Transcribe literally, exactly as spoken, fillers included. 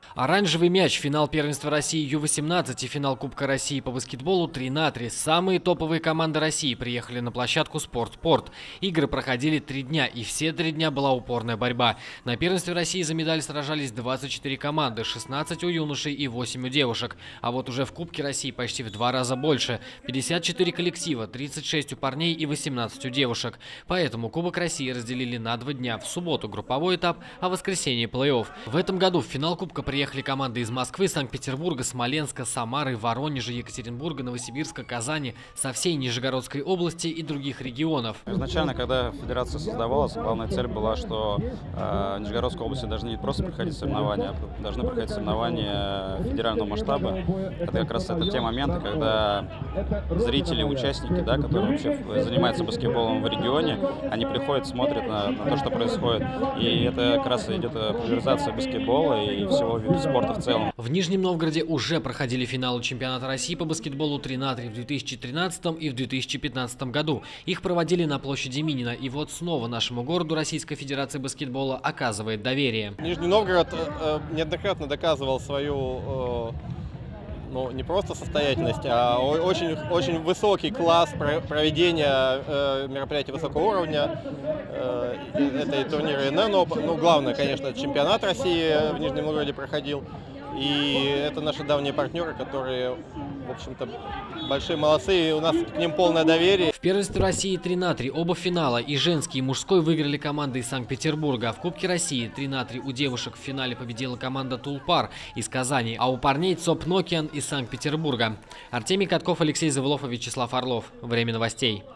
Оранжевый мяч, финал первенства России ю восемнадцать и финал Кубка России по баскетболу три на три. Самые топовые команды России приехали на площадку «Спортпорт». Игры проходили три дня, и все три дня была упорная борьба. На первенстве России за медаль сражались двадцать четыре команды, шестнадцать у юношей и восемь у девушек. А вот уже в Кубке России почти в два раза больше. пятьдесят четыре коллектива, тридцать шесть у парней и восемнадцать у девушек. Поэтому Кубок России разделили на два дня. В субботу групповой этап, а в воскресенье плей-офф. В этом году в финал Кубка приехали Приехали команды из Москвы, Санкт-Петербурга, Смоленска, Самары, Воронежа, Екатеринбурга, Новосибирска, Казани, со всей Нижегородской области и других регионов. Изначально, когда федерация создавалась, главная цель была, что э, Нижегородской области должны не просто проходить соревнования, а должны проходить соревнования федерального масштаба. Это как раз это те моменты, когда зрители, участники, да, которые вообще занимаются баскетболом в регионе, они приходят, смотрят на, на то, что происходит. И это как раз идет популяризация баскетбола и всего вида спорта в целом. В Нижнем Новгороде уже проходили финалы чемпионата России по баскетболу три на три в две тысячи тринадцатом и в две тысячи пятнадцатом году. Их проводили на площади Минина. И вот снова нашему городу Российская Федерация баскетбола оказывает доверие. Нижний Новгород э, неоднократно доказывал свою, э, ну, не просто состоятельность, а очень, очень высокий класс проведения э, мероприятий высокого уровня. Э, это и турниры эн эн, но, ну, главное, конечно, чемпионат России в Нижнем Новгороде проходил. И это наши давние партнеры, которые, в общем-то, большие молодцы, и у нас к ним полное доверие. В первенстве России три на три оба финала, и женский, и мужской, выиграли команды из Санкт-Петербурга. А в Кубке России три на три у девушек в финале победила команда Тулпар из Казани, а у парней ЦОП Нокиан из Санкт-Петербурга. Артемий Катков, Алексей Завулов и Вячеслав Орлов. Время новостей.